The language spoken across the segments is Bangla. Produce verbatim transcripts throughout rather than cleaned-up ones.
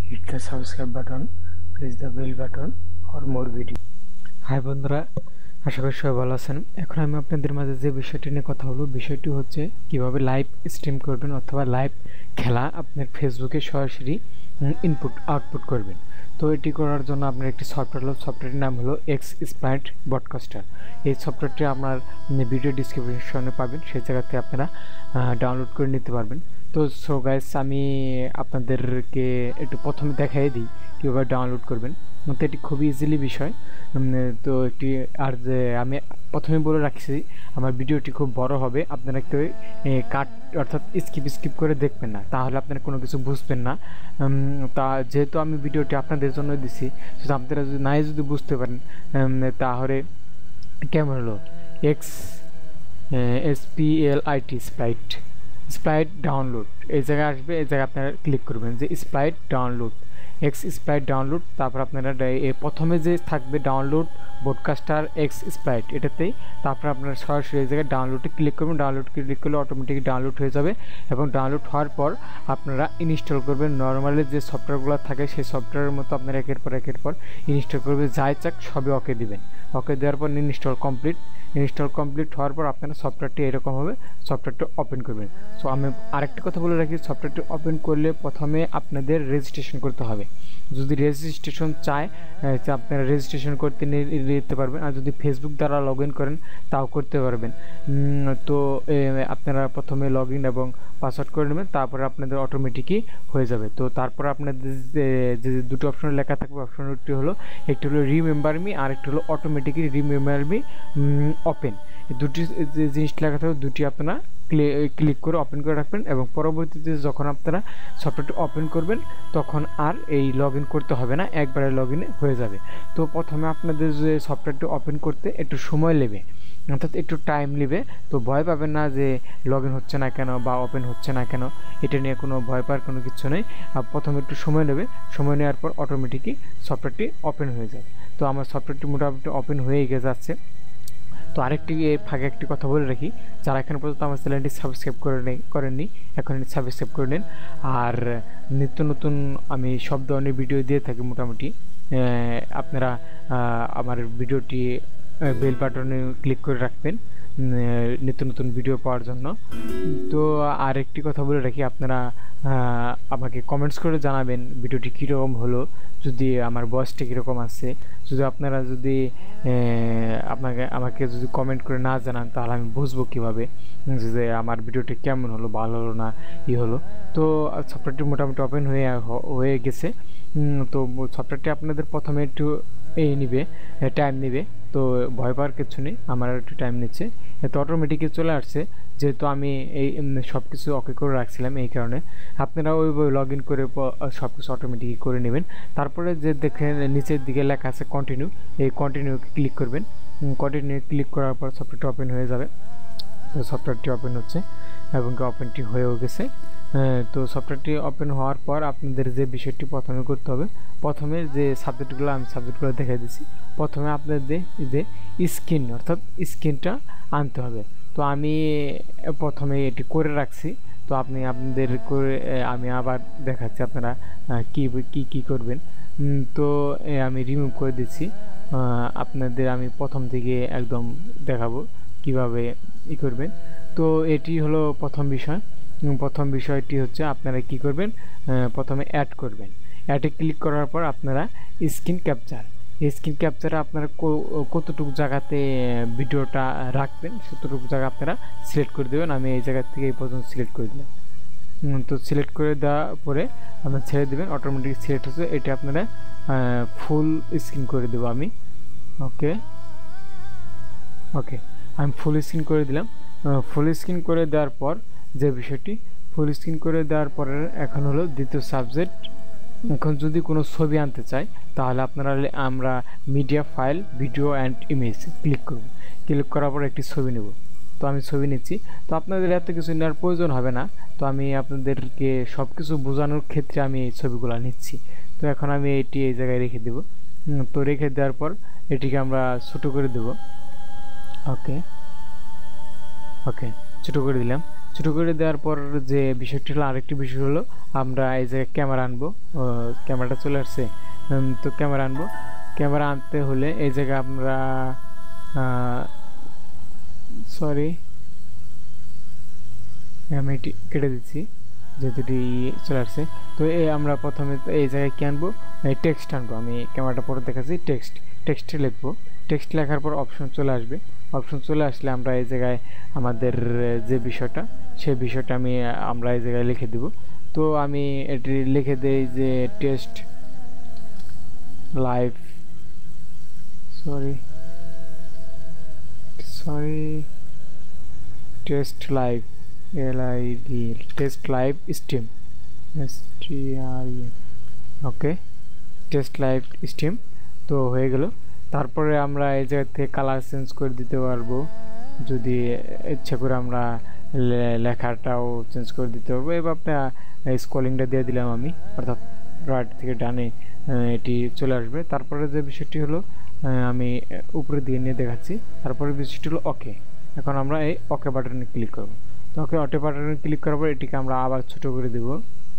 hit the subscribe button, press the bell button for more video. Hi বন্ধুরা, আশা করি সবাই ভালো আছেন। এখন আমি আপনাদের মাঝে যে বিষয়টি নিয়ে কথা বলবো, বিষয়টি হচ্ছে কিভাবে লাইভ স্ট্রিম করবেন অথবা লাইভ খেলা আপনার ফেসবুকে সরাসরি ইনপুট আউটপুট করবেন। তো এটি করার জন্য আপনার একটি সফটওয়্যার হলো, সফটওয়্যারটির নাম হলো এক্স স্প্রাইট ব্রডকাস্টার। এই সফটওয়্যারটি আপনার ভিডিও ডিসক্রিপশনে পাবেন, সেই জায়গাতে আপনারা ডাউনলোড করে নিতে পারবেন। তো সো গাইস, আমি আপনাদেরকে একটু প্রথমে দেখাই দিই কীভাবে ডাউনলোড করবেন। তো এটি খুবই ইজিলি বিষয়। তো একটি আর যে আমি প্রথমে বলে রাখছি, আমার ভিডিওটি খুব বড় হবে, আপনারা কেউ কাট অর্থাৎ স্কিপ স্কিপ করে দেখবেন না, তাহলে আপনারা কোনো কিছু বুঝবেন না। তা যেহেতু আমি ভিডিওটি আপনাদের জন্য দিছি, সেটা আপনারা যদি নাই যদি বুঝতে পারেন তাহলে কেমন হলো X S P L I T sprite sprite download এই জায়গায় আসবে। এই জায়গায় আপনারা ক্লিক করবেন যে sprite download, X sprite download. তারপর আপনারা প্রথমে যে থাকবে ডাউনলোড ব্রডকাস্টার এক্স স্প্রাইট, এটাতেই তারপর আপনারা সরাসরি এই জায়গায় ডাউনলোডে ক্লিক করবেন। ডাউনলোড ক্লিক করলে অটোমেটিক ডাউনলোড হয়ে যাবে এবং ডাউনলোড হওয়ার পর আপনারা ইনস্টল করবেন। নর্মালি যে সফটওয়্যারগুলো থাকে সেই সফটওয়্যারের মতো আপনারা একের পর একের পর ইনস্টল করবেন, যাই চাক সবই ওকে দিবেন। ওকে দেওয়ার পর ইনস্টল কমপ্লিট। ইনস্টল কমপ্লিট হওয়ার পর আপনারা সফটওয়্যারটি এরকম হবে, সফটওয়্যারটি ওপেন করবেন। সো আমি আরেকটি কথা বলে রাখি, সফটওয়্যারটি ওপেন করলে প্রথমে আপনাদের রেজিস্ট্রেশন করতে হবে। যদি রেজিস্ট্রেশন চায় আপনারা রেজিস্ট্রেশন করতে নিতে পারবেন, আর যদি ফেসবুক দ্বারা লগ ইন করেন তাও করতে পারবেন। তো আপনারা প্রথমে লগ ইন এবং পাসওয়ার্ড করে নেবেন, তারপরে আপনাদের অটোমেটিকই হয়ে যাবে। তো তারপর আপনাদের যে দুটো অপশন লেখা থাকবে, অপশনটি হলো একটি হলো রিমেম্বার মি আর একটি হলো অটোমেটিকলি রিমেম্বার মি ওপেন। দুটি যে জিনিসটা লেখা থাকবে দুটি আপনারা ক্লিক করে ওপেন করে রাখবেন এবং পরবর্তীতে যখন আপনারা সফটওয়্যারটি ওপেন করবেন তখন আর এই লগ ইন করতে হবে না, একবারে লগ ইনে হয়ে যাবে। তো প্রথমে আপনাদের যে সফটওয়্যারটি ওপেন করতে একটু সময় নেবে, অর্থাৎ একটু টাইম নেবে। তো ভয় পাবেন না যে লগ ইন হচ্ছে না কেন বা ওপেন হচ্ছে না কেন, এটা নিয়ে কোনো ভয় পাওয়ার কোনো কিছু নেই। প্রথমে একটু সময় নেবে, সময় নেওয়ার পর অটোমেটিকই সফটওয়্যারটি ওপেন হয়ে যাবে। তো আমার সফটওয়্যারটি মোটামুটি ওপেন হয়ে গিয়ে যাচ্ছে। তো আরেকটি ফাঁকে একটি কথা বলে রাখি, যারা এখন পর্যন্ত আমার চ্যানেলটি সাবস্ক্রাইব করে নেই করেননি এখন সাবস্ক্রাইব করে নিন। আর নিত্য নতুন আমি সব ধরনের ভিডিও দিয়ে থাকি মোটামুটি। আপনারা আমার ভিডিওটি বেল বাটনে ক্লিক করে রাখবেন নিত্য নতুন ভিডিও পাওয়ার জন্য। তো আর একটি কথা বলে রাখি, আপনারা আমাকে কমেন্টস করে জানাবেন ভিডিওটি কীরকম হলো, যদি আমার ভয়েসটা কীরকম আছে। যদি আপনারা যদি আপনাকে আমাকে যদি কমেন্ট করে না জানান তাহলে আমি বুঝবো কীভাবে যে আমার ভিডিওটি কেমন হলো, ভালো হলো না ই হলো। তো সফটওয়্যারটি মোটামুটি ওপেন হয়ে হয়ে গেছে। তো সফটওয়্যারটি আপনাদের প্রথমে একটু এই নিবে, টাইম নিবে, তো ভয় পাওয়ার কিছু নেই, আমার একটু টাইম নিচ্ছে। তো অটোমেটিকই চলে আসছে, যেহেতু আমি এই সব কিছু ওকে করে রাখছিলাম, এই কারণে আপনারা ওইভাবে লগ ইন করে সব কিছু অটোমেটিকই করে নেবেন। তারপরে যে দেখেন নিচের দিকে লেখা আছে কন্টিনিউ, এই কন্টিনিউকে ক্লিক করবেন। কন্টিনিউ ক্লিক করার পর সফটওয়্যারটি ওপেন হয়ে যাবে। তো সফটওয়্যারটি ওপেন হচ্ছে এবং ওপেনটি হয়েও গেছে। তো সফটওয়্যারটি ওপেন হওয়ার পর আপনাদের যে বিষয়টি প্রথমে করতে হবে, প্রথমে যে সাবজেক্টগুলো আমি সাবজেক্টগুলো দেখাই দিচ্ছি। প্রথমে আপনাদের যে স্ক্রিন অর্থাৎ স্ক্রিনটা আনতে হবে। তো আমি প্রথমে এটি করে রাখছি, তো আপনি আপনাদের করে আমি আবার দেখাচ্ছি আপনারা কী কী কী করবেন। তো আমি রিমুভ করে দিচ্ছি, আপনাদের আমি প্রথম থেকে একদম দেখাবো কিভাবে ই করবেন। তো এটি হলো প্রথম বিষয়। প্রথম বিষয়টি হচ্ছে আপনারা কি করবেন, প্রথমে অ্যাড করবেন। অ্যাডে ক্লিক করার পর আপনারা স্ক্রিন ক্যাপচার, এই স্ক্রিন ক্যাপচারে আপনারা কতটুকু জায়গাতে ভিডিওটা রাখবেন ততটুকু জায়গা আপনারা সিলেক্ট করে দেবেন। আমি এই জায়গা থেকে এই পর্যন্ত সিলেক্ট করে দিলাম। তো সিলেক্ট করে দেওয়ার পরে আপনারা ছেড়ে দেবেন, অটোমেটিক সিলেক্ট হচ্ছে। এটা আপনারা ফুল স্ক্রিন করে দেবো আমি। ওকে ওকে আমি ফুল স্ক্রিন করে দিলাম। ফুল স্ক্রিন করে দেওয়ার পর যে বিষয়টি, ফুল স্ক্রিন করে দেওয়ার পরে এখন হলো দ্বিতীয় সাবজেক্ট। এখন যদি কোনো ছবি আনতে চাই তাহলে আপনারা আমরা media file video and image click করব। ক্লিক করার পর একটি ছবি নেব। তো আমি ছবি নিচ্ছি। তো আপনাদের এত কিছু নেওয়ার প্রয়োজন হবে না, তো আমি আপনাদেরকে সব কিছু বোঝানোর ক্ষেত্রে আমি এই ছবিগুলো নিচ্ছি। তো এখন আমি এটি এই জায়গায় রেখে দেব। তো রেখে দেওয়ার পর এটিকে আমরা ছোটো করে দেব। ওকে ওকে ছোটো করে দিলাম। ছোটো করে দেওয়ার পর যে বিষয়টি হলো, আরেকটি বিষয় হলো আমরা এই যে ক্যামেরা আনবো, ক্যামেরাটা চলে আসছে। তো ক্যামেরা আনবো, ক্যামেরা আনতে হলে এই জায়গায় আমরা সরি আমি এটি কেটে দিচ্ছি যেহেতু এটি চলে আসছে। তো এই আমরা প্রথমে এই জায়গায় কী আনবো, টেক্সট আনবো। আমি ক্যামেরাটা পরে দেখাচ্ছি, টেক্সট টেক্সটে লিখবো। টেক্সট লেখার পর অপশন চলে আসবে। অপশন চলে আসলে আমরা এই জায়গায় আমাদের যে বিষয়টা, সেই বিষয়টা আমি আমরা এই জায়গায় লিখে দেব। তো আমি এটি লিখে দেই যে test live sorry sorry test live L I V test live stream S T R M okay, test live stream. তো হয়ে গেল। তারপরে আমরা এই জায়গা থেকে কালার চেঞ্জ করে দিতে পারবো, যদি ইচ্ছা করে আমরা লেখাটাও চেঞ্জ করে দিতে পারবো। এবার আপনার স্ক্রলিংটা দিয়ে দিলাম আমি, অর্থাৎ রাইট থেকে ডানে এটি চলে আসবে। তারপরে যে বিষয়টি হলো আমি উপরে দিয়ে নিয়ে দেখাচ্ছি। তারপরে বিষয়টি হলো ওকে। এখন আমরা এই ওকে বাটনে ক্লিক করব। তো ওকে ওকে বাটনে ক্লিক করার পর এটিকে আমরা আবার ছোট করে দেব।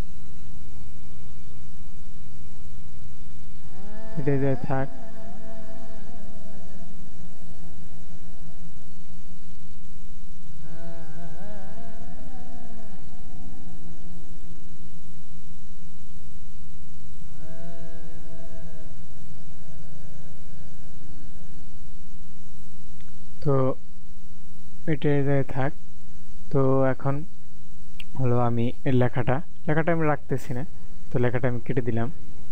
এটা যায় থাক। তো এটা যায় থাক। তো এখন হলো আমি এর লেখাটা লেখাটা আমি রাখতেছি না, তো লেখাটা আমি কেটে দিলাম।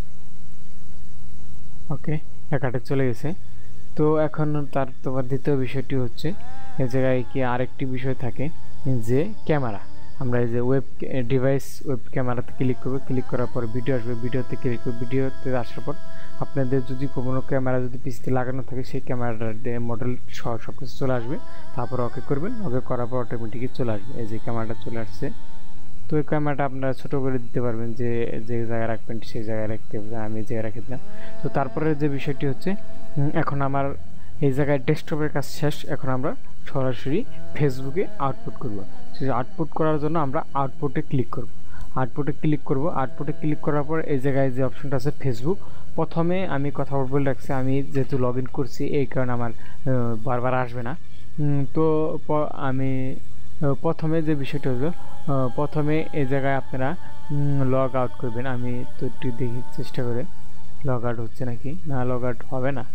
ওকে, লেখাটা চলে গেছে। তো এখন তার তোমার দ্বিতীয় বিষয়টি হচ্ছে এই জায়গায় কি আরেকটি বিষয় থাকে যে ক্যামেরা। আমরা এই যে ওয়েব ডিভাইস ওয়েব ক্যামেরাতে ক্লিক করবো, ক্লিক করার পর ভিডিও আসবে, ভিডিওতে ক্লিক করবো। ভিডিওতে আসার পর আপনাদের যদি কোনো ক্যামেরা যদি পিছিয়ে লাগানো থাকে সেই ক্যামেরাটার মডেল সহ সব কিছু চলে আসবে। তারপর ওকে করবেন, ওকে করার পর অটোমেটিকই চলে আসবে। এই যে ক্যামেরাটা চলে আসছে। তো এই ক্যামেরাটা আপনারা ছোটো করে দিতে পারবেন, যে যে জায়গায় রাখবেন সেই জায়গায় রাখতে পারবেন। আমি জায়গায় রেখে দিলাম। তো তারপরে যে বিষয়টি হচ্ছে এখন আমার এই জায়গায় ডেস্কটপের কাজ শেষ। এখন আমরা সরাসরি ফেসবুকে আউটপুট করব। সেই আউটপুট করার জন্য আমরা আউটপুটে ক্লিক করব। আউটপুটে ক্লিক করব। আউটপুটে ক্লিক করার পর এই জায়গায় যে অপশনটা আছে ফেসবুক, প্রথমে আমি কথা বলে রাখছি, আমি যেহেতু লগ ইন করছি এই কারণে আমার বারবার আসবে না। তো আমি প্রথমে যে বিষয়টা হলো, প্রথমে এই জায়গায় আপনারা লগ আউট করবেন। আমি তো একটু দেখি চেষ্টা করে লগ আউট হচ্ছে নাকি না, লগ আউট হবে না।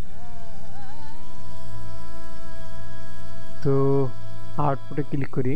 তো আউটপুটে ক্লিক করি,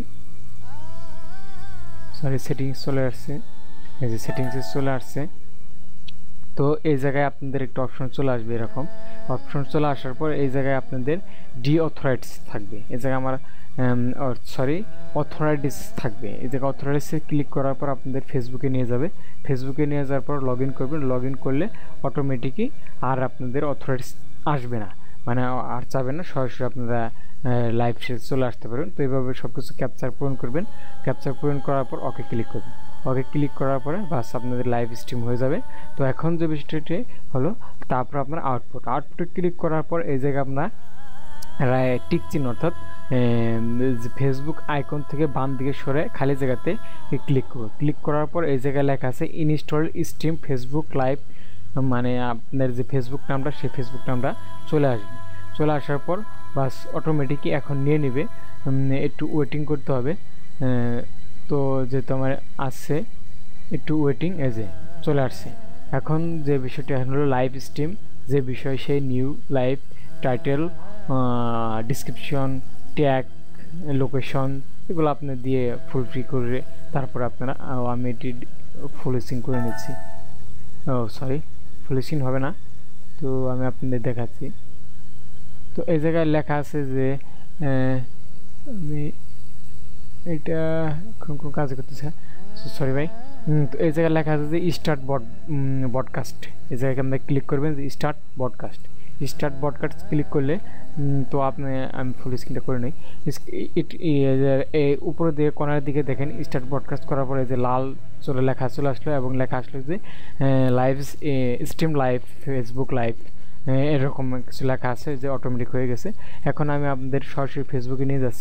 সরি সেটিংস চলে আসছে। এই যে সেটিংসে চলে আসছে। তো এই জায়গায় আপনাদের একটা অপশন চলে আসবে, এরকম অপশন চলে আসার পর এই জায়গায় আপনাদের ডি অথরাইটস থাকবে। এই জায়গায় আমার সরি অথরাইটিস থাকবে। এই জায়গায় অথরাইটিসে ক্লিক করার পর আপনাদের ফেসবুকে নিয়ে যাবে। ফেসবুকে নিয়ে যাওয়ার পর লগ ইন করবেন। লগ ইন করলে অটোমেটিকই আর আপনাদের অথরাইটিস আসবে না, মানে আর চাবেন না, সরাসরি আপনারা লাইভ চলে আসতে পারবেন। তো এইভাবে সব কিছু ক্যাপচার পূরণ করবেন। ক্যাপচার পূরণ করার পর ওকে ক্লিক করবেন। ওকে ক্লিক করার পরে বাস আপনাদের লাইভ স্ট্রিম হয়ে যাবে। তো এখন যে বিষয়টি হলো, তারপর আপনার আউটপুট আউটপুটে ক্লিক করার পর এই জায়গায় আপনার টিক চিহ্ন অর্থাৎ ফেসবুক আইকন থেকে বাম দিকে সরে খালি জায়গাতে ক্লিক করব। ক্লিক করার পর এই জায়গায় লেখা আছে ইনস্টল স্ট্রিম ফেসবুক লাইভ, মানে আপনার যে ফেসবুক নামটা সেই ফেসবুক নামটা চলে আসবে। চলে আসার পর বাস অটোমেটিকই এখন নিয়ে নেবে, একটু ওয়েটিং করতে হবে। তো যেহেতু আমার আসছে একটু ওয়েটিং, এজে চলে আসছে। এখন যে বিষয়টি এখন হলো লাইভ স্ট্রিম যে বিষয়, সেই new live title description tag location এগুলো আপনি দিয়ে ফুল ফ্রি করে তারপর আপনারা, আমি এটি ফুলেসিং করে নিচ্ছি। ও সরি ফুলেসিং হবে না, তো আমি আপনাদের দেখাচ্ছি। তো এই জায়গায় লেখা আছে যে আমি এটা কোন কোন কাজ করতেছে, সরি ভাই। তো এই জায়গায় লেখা আছে যে স্টার্ট বড বডকাস্ট। এই জায়গায় আপনারা ক্লিক করবেন যে start broadcast. Start broadcast click করলে তো আপনি আমি ফুল স্ক্রিনটা করে নিই। এই উপরে দিকে কোনার দিকে দেখেন স্টার্ট বডকাস্ট করার পরে যে লাল চলে লেখা চলে আসলো এবং লেখা আসলো যে live stream live Facebook live, এরকম কিছু লেখা আছে যে অটোমেটিক হয়ে গেছে। এখন আমি আপনাদের সরাসরি ফেসবুকে নিয়ে যাচ্ছি।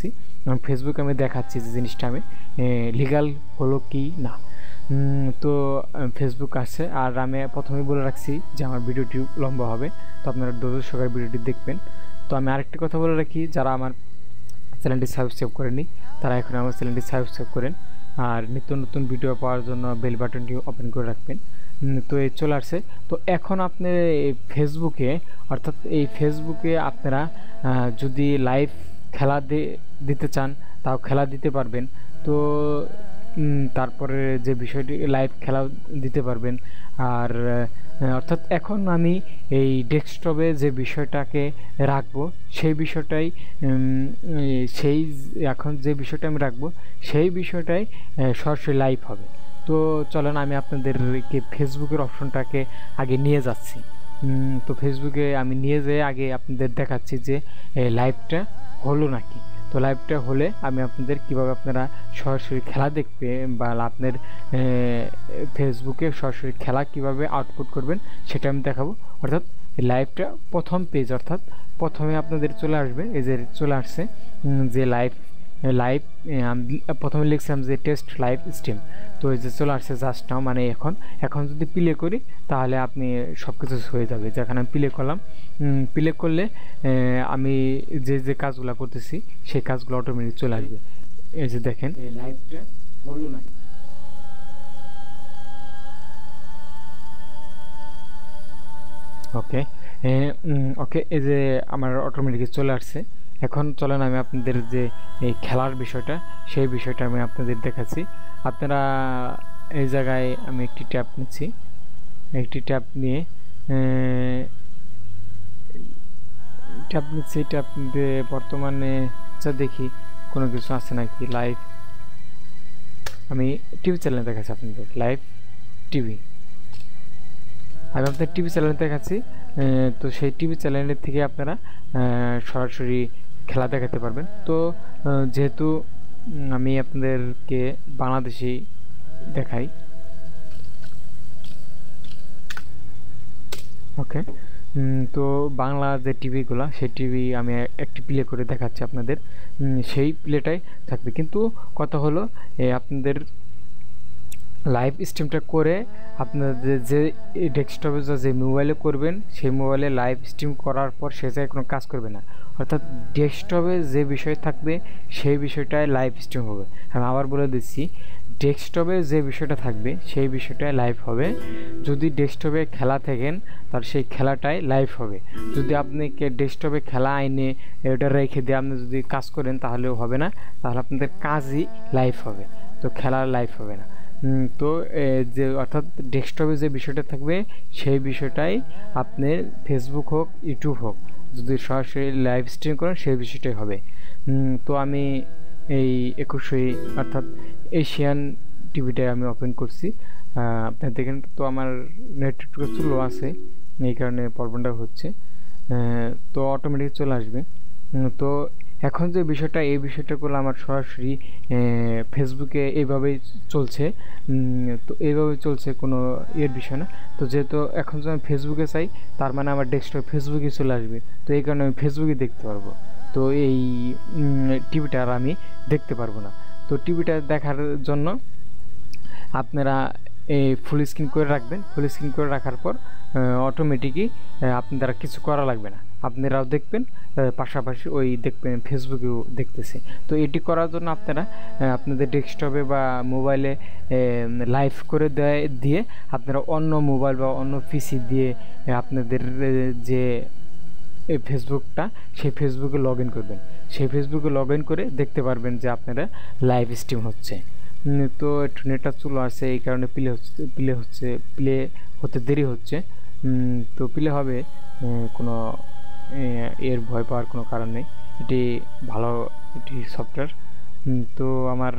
ফেসবুকে আমি দেখাচ্ছি যে জিনিসটা আমি লিগাল হলো কি না। তো ফেসবুক আছে, আর আমি প্রথমেই বলে রাখছি যে আমার ভিডিওটি লম্বা হবে, তো আপনারা ধৈর্য সহকারে ভিডিওটি দেখবেন। তো আমি আরেকটি কথা বলে রাখি, যারা আমার চ্যানেলটি সাবস্ক্রাইব করেননি তারা এখন আমার চ্যানেলটি সাবস্ক্রাইব করেন, আর নিত্য নতুন ভিডিও পাওয়ার জন্য বেল বাটনটি ওপেন করে রাখবেন। তো এই চলে আসছে। তো এখন আপনি ফেসবুকে, অর্থাৎ এই ফেসবুকে আপনারা যদি লাইভ খেলা দিতে চান তাও খেলা দিতে পারবেন। তো তারপরে যে বিষয়টি লাইভ খেলা দিতে পারবেন। আর অর্থাৎ এখন আমি এই ডেস্কটপে যে বিষয়টাকে রাখবো সেই বিষয়টাই সেই এখন যে বিষয়টা আমি রাখবো সেই বিষয়টাই সরাসরি লাইভ হবে। তো চলেন আমি আপনাদেরকে ফেসবুকের অপশনটাকে আগে নিয়ে যাচ্ছি। তো ফেসবুকে আমি নিয়ে যেয়ে আগে আপনাদের দেখাচ্ছি যে লাইভটা হলো নাকি। তো লাইভটা হলে আমি আপনাদের কিভাবে আপনারা সরাসরি খেলা দেখবে বা আপনার ফেসবুকে সরাসরি খেলা কিভাবে আউটপুট করবেন সেটা আমি দেখাবো। অর্থাৎ লাইভটা প্রথম পেজ, অর্থাৎ প্রথমে আপনাদের চলে আসবে, এই যে চলে আসছে যে লাইভ লাইভ প্রথমে লিখছিলাম যে টেস্ট লাইভ স্ট্রিম। তো এই যে চলে আসছে জাস্ট নাও, মানে এখন এখন যদি প্লে করি তাহলে আপনি সব কিছু হয়ে যাবে। যেখানে আমি প্লে করলাম, প্লে করলে আমি যে যে কাজগুলো করতেছি সেই কাজগুলো অটোমেটিক চলে আসবে। এই যে দেখেন লাইভটা হলো না। ওকে ওকে এই যে আমার অটোমেটিক চলে আসছে। এখন চলেন আমি আপনাদের যে এই খেলার বিষয়টা সেই বিষয়টা আমি আপনাদের দেখাচ্ছি। আপনারা এই জায়গায় আমি একটি ট্যাব নিচ্ছি, একটি ট্যাব নিয়ে ট্যাব নিচ্ছি ট্যাব নিতে বর্তমানে যা দেখি কোনো কিছু আছে নাকি লাইভ। আমি টিভি চ্যানেল দেখাচ্ছি আপনাদের, লাইভ টিভি। আমি আপনাদের টিভি চ্যানেল দেখাচ্ছি। তো সেই টিভি চ্যানেলের থেকে আপনারা সরাসরি খেলা দেখাতে পারবেন। তো যেহেতু আমি আপনাদেরকে বাংলাদেশি দেখাই, ওকে। তো বাংলা যে টিভিগুলো সেই টিভি আমি একটি প্লে করে দেখাচ্ছি আপনাদের, সেই প্লেটাই থাকবে। কিন্তু কথা হলো আপনাদের লাইভ স্ট্রিমটা করে আপনাদের যে ডেস্কটপে যে মোবাইলে করবেন সেই মোবাইলে লাইভ স্ট্রিম করার পর সে জায়গায় কোনো কাজ করবে না। অর্থাৎ ডেস্কটপে যে বিষয় থাকবে সেই বিষয়টাই লাইভ স্ট্রিম হবে। আমি আবার বলে দিচ্ছি, ডেস্কটপে যে বিষয়টা থাকবে সেই বিষয়টাই লাইভ হবে। যদি ডেস্কটপে খেলা থাকেন তাহলে সেই খেলাটাই লাইভ হবে। যদি আপনি ডেস্কটপে খেলা আইনে এটা রেখে দিয়ে আপনি যদি কাজ করেন তাহলেও হবে না, তাহলে আপনাদের কাজই লাইভ হবে, তো খেলা লাইভ হবে না। তো যে অর্থাৎ ডেস্কটপে যে বিষয়টা থাকবে সেই বিষয়টাই আপনার ফেসবুক হোক ইউটিউব হোক যদি সরাসরি লাইভ স্ট্রিম করেন সেই বিষয়টাই হবে। তো আমি এই একুশে অর্থাৎ এশিয়ান টিভিটাই আমি ওপেন করছি। আপনার দেখেন তো আমার নেটওয়ার্ক স্লো আছে, এই কারণে প্রবলেমটা হচ্ছে। তো অটোমেটিক চলে আসবে। তো এখন যে বিষয়টা এই বিষয়টা করলে আমার সরাসরি ফেসবুকে এইভাবেই চলছে। তো এইভাবে চলছে, কোনো এর বিষয় না। তো যেহেতু এখন যদি আমি ফেসবুকে চাই তার মানে আমার ডেস্কটপ ফেসবুকে চলে আসবে, তো এই কারণে আমি ফেসবুকে দেখতে পারবো। তো এই টিভিটা আর আমি দেখতে পারবো না। তো টিভিটা দেখার জন্য আপনারা এই ফুল স্ক্রিন করে রাখবেন। ফুল স্ক্রিন করে রাখার পর অটোমেটিকই আপনারা কিছু করা লাগবে না, আপনারাও দেখবেন, পাশাপাশি ওই দেখবেন ফেসবুকেও দেখতেছে। তো এটি করার জন্য আপনারা আপনাদের ডেস্কটপে বা মোবাইলে লাইভ করে দেয় দিয়ে আপনারা অন্য মোবাইল বা অন্য পিসি দিয়ে আপনাদের যে এই ফেসবুকটা সেই ফেসবুকে লগ ইন করবেন। সেই ফেসবুকে লগ ইন করে দেখতে পারবেন যে আপনারা লাইভ স্ট্রিম হচ্ছে। তো একটু নেটটা চলে আসছে, এই কারণে প্লে হচ্ছে প্লে হচ্ছে প্লে হতে দেরি হচ্ছে। তো প্লে হবে, কোনো এর ভয় পাওয়ার কোনো কারণ নেই, এটি ভালো এটি সফটওয়্যার। তো আমার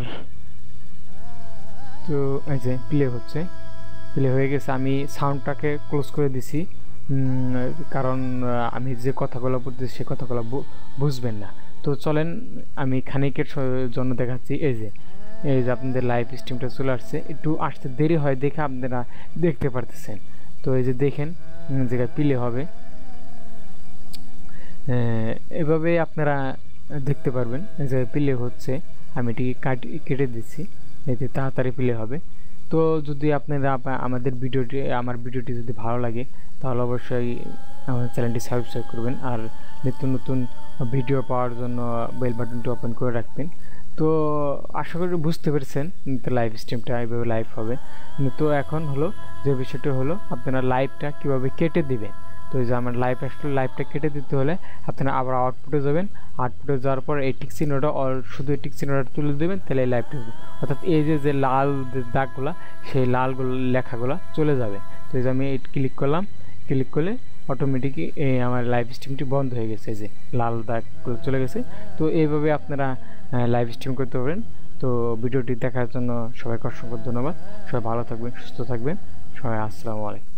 তো এই যে প্লে হচ্ছে, প্লে হয়ে গেছে। আমি সাউন্ডটাকে ক্লোজ করে দিছি, কারণ আমি যে কথাগুলো বলতেছি সে কথাগুলো বুঝবেন না। তো চলেন আমি খানিকের জন্য দেখাচ্ছি। এই যে এই যে আপনাদের লাইভ স্ট্রিমটা চলে আসছে, একটু আসতে দেরি হয় দেখে আপনারা দেখতে পারতেছেন। তো এই যে দেখেন জায়গায় প্লে হবে, এভাবে আপনারা দেখতে পারবেন যে প্লে হচ্ছে। আমি এটি কাটি কেটে দিচ্ছি, এতে তাড়াতাড়ি প্লে হবে। তো যদি আপনারা আমাদের ভিডিওটি আমার ভিডিওটি যদি ভালো লাগে তাহলে অবশ্যই আমাদের চ্যানেলটি সাবস্ক্রাইব করবেন, আর নিত্য নতুন ভিডিও পাওয়ার জন্য বেল বাটনটি ওপেন করে রাখবেন। তো আশা করি বুঝতে পেরেছেন লাইভ স্ট্রিমটা এইভাবে লাইভ হবে। তো এখন হলো যে বিষয়টা হলো আপনারা লাইভটা কীভাবে কেটে দিবেন। তো এই যে আমার লাইভ আসলে লাইভটা কেটে দিতে হলে আপনারা আবার আউটপুটে যাবেন। আউটপুটে যাওয়ার পর এই টিক চিহ্নটা শুধু এই টিক চিহ্নটা তুলে দেবেন, তাহলে এই লাইভটা অর্থাৎ এই যে যে লাল দাগগুলো সেই লালগুলো লেখাগুলো চলে যাবে। তো এই যে আমি এই ক্লিক করলাম, ক্লিক করলে অটোমেটিকই এই আমার লাইভ স্ট্রিমটি বন্ধ হয়ে গেছে, এই যে লাল দাগগুলো চলে গেছে। তো এইভাবে আপনারা লাইভ স্ট্রিম করতে পারেন। তো ভিডিওটি দেখার জন্য সবাইকে অসংখ্য ধন্যবাদ। সবাই ভালো থাকবেন, সুস্থ থাকবেন, সবাই আসসালামু আলাইকুম।